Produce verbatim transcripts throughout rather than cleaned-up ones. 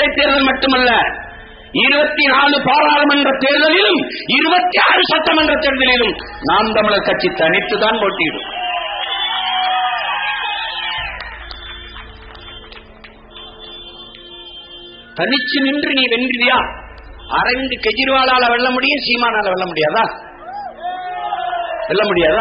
இடைத்தேர்தல் மட்டுமல்ல, இருபத்தி நாலு பாராளுமன்ற தேர்தலிலும் இருபத்தி ஆறு சட்டமன்ற தேர்தலிலும் நாம் தமிழர் கட்சி தனித்துதான் போட்டியிடும். தனிச்சு நின்று நீ வென்றியா? அரவிந்த் கெஜ்ரிவாலால வெல்ல முடியும், சீமானால வெல்ல முடியாதா? வெல்ல முடியாதா?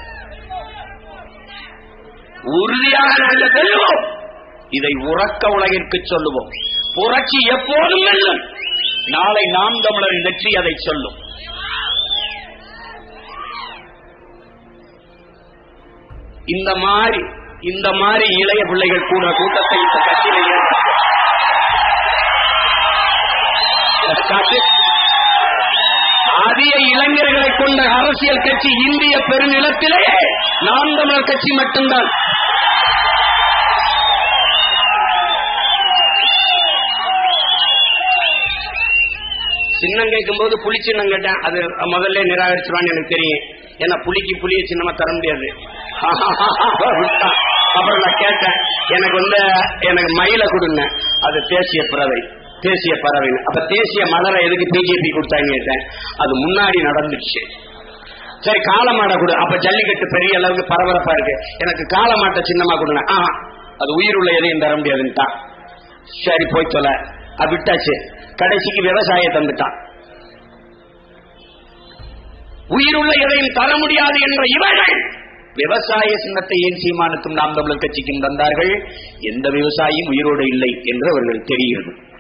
உறுதியாக நாங்கள் வெல்லுவோம். இதை உறக்க உலகிற்கு சொல்லுவோம். புரட்சி எப்போதும் வெல்லும். நாளை நாம் தமிழரின் வெற்றி அதை சொல்லும். இந்த மாதிரி இந்த மாதிரி இளைய பிள்ளைகள் கூட கூட்டத்தை இந்த கட்சியிலேயே அதிக இளைஞர்களை கொண்ட அரசியல் கட்சி இந்திய பெருநிலத்திலேயே நாம் தமிழர் கட்சி மட்டும்தான். சின்னம் கேட்கும் போது புலி சின்னம் கேட்டேன். அது முதல்ல நிராகரிச்சுவான்னு எனக்கு தெரியும். ஏன்னா புலிக்கு புலிய சின்னமா தர முடியாது. அப்புறம் நான் கேட்டேன், எனக்கு வந்து எனக்கு மயில கொடுங்க, அது தேசிய பறவை, தேசிய பறவை. அப்ப தேசிய மலரை எதுக்கு பிஜேபி கொடுத்தாங்க கேட்டேன். அது முன்னாடி நடந்துடுச்சு. சரி காளமாட்டை கொடு, அப்ப ஜல்லிக்கட்டு பெரிய அளவுக்கு பரபரப்பா இருக்கு, எனக்கு காளமாட்டை சின்னமா கொடுங்க. ஆ அது உயிர் உள்ள எதையும் தர முடியாதுன்ட்டான். சரி போய் சொல்ல விட்டாச்சு. கடைசிக்கு விவசாய தந்துட்டான். உயிருள்ள எதையும் தர முடியாது என்ற இவர்கள் விவசாய சின்னத்தை ஏன் சீமானுக்கும் நாம் தமிழர் கட்சிக்கும் தந்தார்கள்? எந்த விவசாயியும் உயிரோடு இல்லை என்று அவர்கள் தெரிகிறது.